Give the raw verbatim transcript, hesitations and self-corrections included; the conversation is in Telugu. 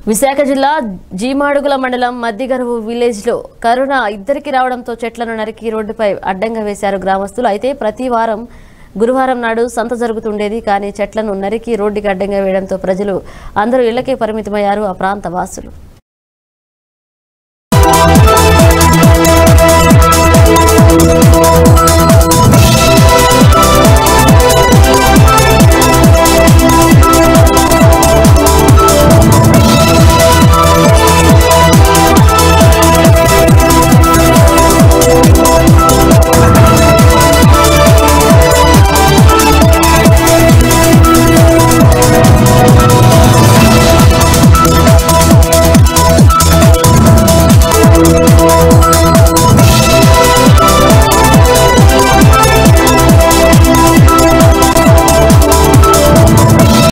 విశాఖ జిల్లా జీమాడుగుల మండలం మద్దిగరువు విలేజ్ లో కరోనా ఇద్దరికి రావడంతో చెట్లను నరికి రోడ్డుపై అడ్డంగా వేశారు గ్రామస్తులు. అయితే ప్రతి వారం గురువారం నాడు సంత జరుగుతుండేది. కానీ చెట్లను నరికి రోడ్డుకి అడ్డంగా వేయడంతో ప్రజలు అందరూ ఇళ్లకే పరిమితమయ్యారు. ఆ ప్రాంత వాసులు